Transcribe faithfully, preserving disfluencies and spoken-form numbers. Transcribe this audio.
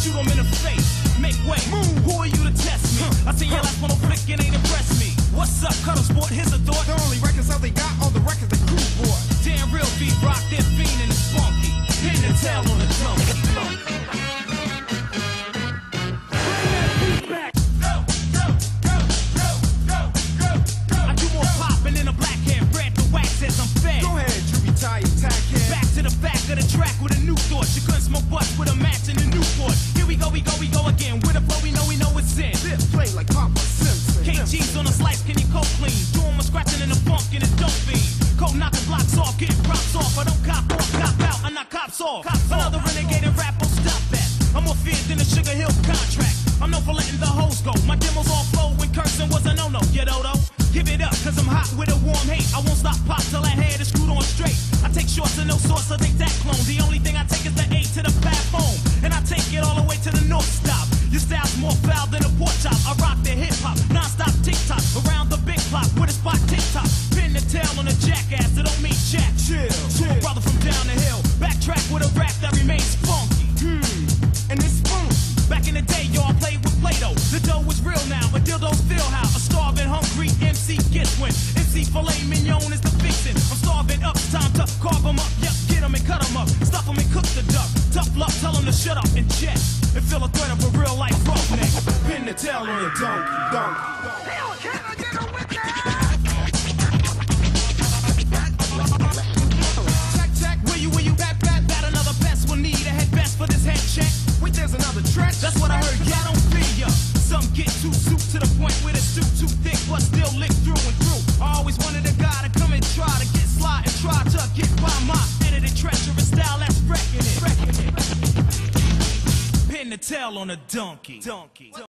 shoot him in the face. Make way, move. Who are you to test me? Huh. I seen your last one on flick, it ain't impressed me. What's up, Cuddle Sport? Here's a thought. The only records out they got, all the records the crew bought. Damn real beat rock, they're fiending, it's funky. Pin the tail on the donkey. I do more popping than a black hair, bread the wax as I'm fed. Go ahead, you retired tack head. Back to the back of the track with a new thought. You couldn't smoke butts with a match in the Newport. Here we go, we go, we go again. With a flow, we know, we know it's in. This play like Papa Simpson. K G's on a slice, can you coat clean? Doing my scratching in the funk and it don't fiend. Cold knocking blocks off, getting props off. I don't cop off, cop out, I knock cops off. Cops Another off. Renegade and rap, won't stop that. I'm more feared than a Sugar Hill contract. I'm known for letting the hoes go. My demos all flow when cursing was a no-no. You know though? Give it up, cause I'm hot with a warm hate. I won't stop pop till that head is screwed on straight. I take shorts and no sauce, I take that clone. The only thing I take is the eight to the fat home. And I take it all the way to the north stop. Your style's more foul than a pork chop. I rock the hip-hop, non-stop tick-tock. Around the big clock with a spot tick-tock. Pin the tail on a jackass, it don't mean jack. Chill, chill. My brother from down the hill. Backtrack with a rap that remains funky. Hmm, and it's funky. Back in the day, y'all played with Play-Doh. The dough was real now, but dildos feel how a starving, hungry M C gets when M C filet mignon is the fixin'. I'm starving up, it's time to carve them up. Yep, get them and cut them up. Stuff them and cook the duck. Tough luck, tell them to shut up and jet. And feel a threat of a real life roughneck. Pin the tail on a donkey, donkey. Hell, can I get a witness? Check, check. Where you, where you, bat, bat, bat. Another best will need a head best for this head check. Wait, there's another trench. That's what I heard, yeah, I don't fear ya. Some get too soup to the point where the suit too thick, but still lick through and through. I always wanted a guy to come and try to get slide and try to get by my edited treacherous style that's wrecking it. Pin the tail on a donkey. donkey.